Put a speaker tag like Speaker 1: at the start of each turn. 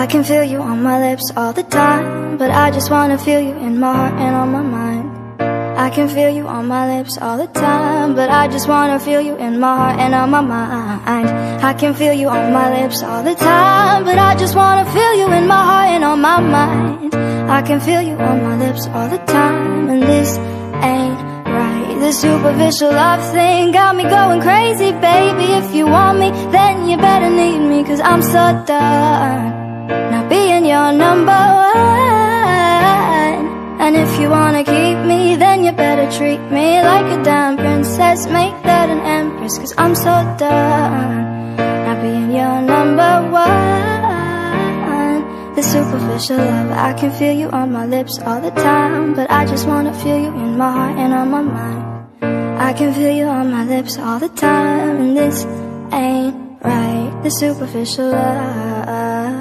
Speaker 1: I can feel you on my lips all the time, but I just wanna feel you in my heart and on my mind. I can feel you on my lips all the time, but I just wanna feel you in my heart and on my mind. I can feel you on my lips all the time, but I just wanna feel you in my heart and on my mind. I can feel you on my lips all the time, and this ain't right. This superficial love thing got me going crazy, baby. If you want me, then you better need me, 'cause I'm so done not being your number one. And if you wanna keep me, then you better treat me like a damn princess. Make that an empress, 'cause I'm so done not being your number one. The superficial love, I can feel you on my lips all the time, but I just wanna feel you in my heart and on my mind. I can feel you on my lips all the time, and this ain't right. The superficial love.